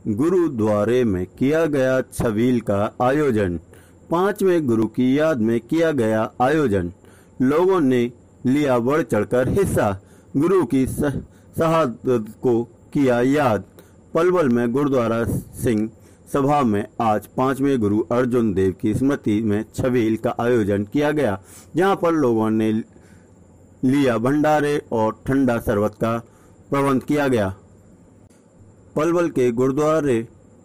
गुरुद्वारे में किया गया छबील का आयोजन। 5वें गुरु की याद में किया गया आयोजन। लोगों ने लिया बढ़ चढ़कर हिस्सा। गुरु की शहादत को किया याद। पलवल में गुरुद्वारा सिंह सभा में आज 5वें गुरु अर्जुन देव की स्मृति में छबील का आयोजन किया गया, जहां पर लोगों ने लिया भंडारे और ठंडा शरबत का प्रबंध किया गया। पलवल के गुरुद्वारे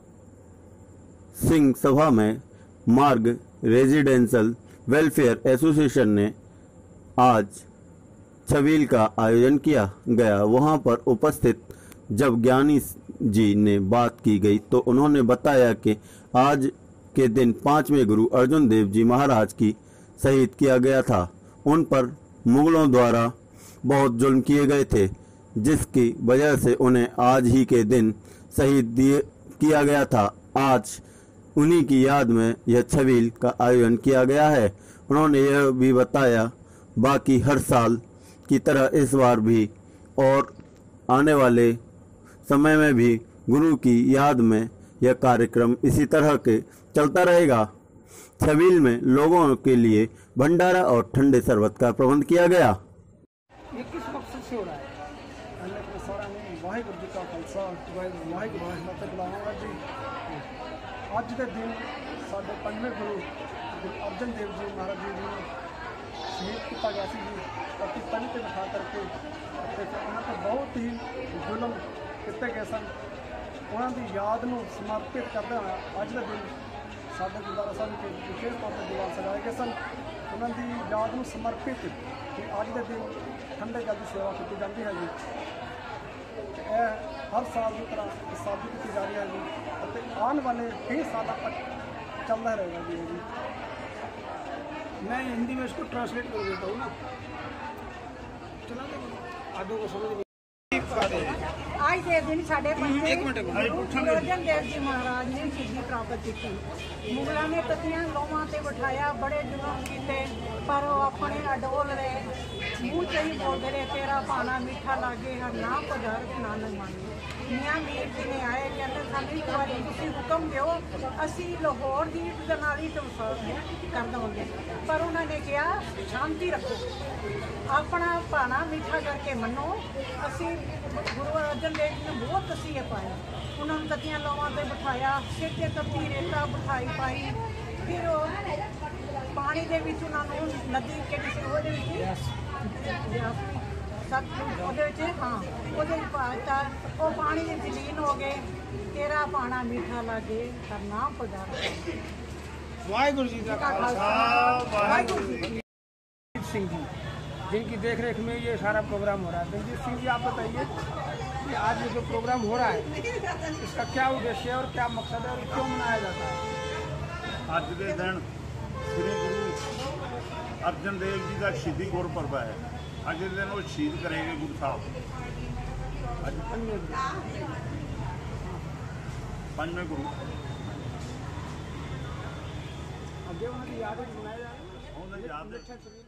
सिंह सभा में मार्ग रेजिडेंशियल वेलफेयर एसोसिएशन ने आज छबील का आयोजन किया गया। वहां पर उपस्थित जब ज्ञानी जी ने बात की गई तो उन्होंने बताया कि आज के दिन 5वें गुरु अर्जुन देव जी महाराज की शहीद किया गया था। उन पर मुगलों द्वारा बहुत जुल्म किए गए थे, जिसकी वजह से उन्हें आज ही के दिन शहीद किया गया था। आज उन्हीं की याद में यह छबील का आयोजन किया गया है। उन्होंने यह भी बताया, बाकी हर साल की तरह इस बार भी और आने वाले समय में भी गुरु की याद में यह कार्यक्रम इसी तरह के चलता रहेगा। छबील में लोगों के लिए भंडारा और ठंडे शरबत का प्रबंध किया गया। ये किस मकसद से हो रहा है? वाहिगुरू जी का खालसा वाहिगुरू जी। अज के दिन साढ़े 5वें गुरु अर्जन देव जी महाराज जी ने शहीद किया गया जी। बाकी तली से बिठा करके उन्होंने बहुत ही जुल्म किए गए सन। उन्होंने याद में समर्पित करते हुए अज का दिन साढ़े गुरुद्वारा साहब के विशेष तौर पर दीवार सजाए गए सन। उन्होंने याद में समर्पित कि अज के दिन ठंडे जल की सेवा की जाती है जी। हर साल की तरह इस साल भी की जा रही है जी। आने वाले कई साल तक चलता रहेगा जी। मैं हिंदी में इसको ट्रांसलेट कर देता हूँ ना, चला आधों को समझ। आज के दिन साढ़े 5वें गुरु अर्जन देव जी महाराज ने शहीदी प्राप्त की। मुगलों ने ततियां लोहां ते बिठाया, बड़े जुल्म किए, पर वो अपने अडोल रहे। मुँह से ही बोलते रहे, तेरा पाना मीठा लागे, हर ना पधार के नानक माने। मियाँ मीर जी ने आए, कहते सानू एक बार तुसीं हुक्म दो, असी लाहौर की प्रणाली तो कर देंगे, पर उन्होंने कहा शांति रखो, अपना पाना मीठा करके मनो। असी गुरु अर्जन देव जी ने बहुत तसीहे पाए। उन्होंने ततियां लोहां ते बिठाया, सिर ते तत्ती रेता बिठाई पाई। फिर पानी के नदी के हाँ वो पानी में विलीन हो गए। तेरा पाना मीठा लागे, करना पधार। वाहिगुरू जी का खालसा वाहिगुरू जी। सिंह जी जिनकी देखरेख में ये सारा प्रोग्राम हो रहा है। दिलजीत सिंह जी, आप बताइए कि आज ये जो प्रोग्राम हो रहा है इसका क्या उद्देश्य है और क्या मकसद है और क्यों मनाया जाता है? आज के दिन श्री गुरु अर्जन देव जी का शहीदी गुरपुरब है। अज के दिन वो शहीद करेंगे गुरु साहब। अज 5वें गुरु अगे उन्होंने याद मनाया जा रहा है।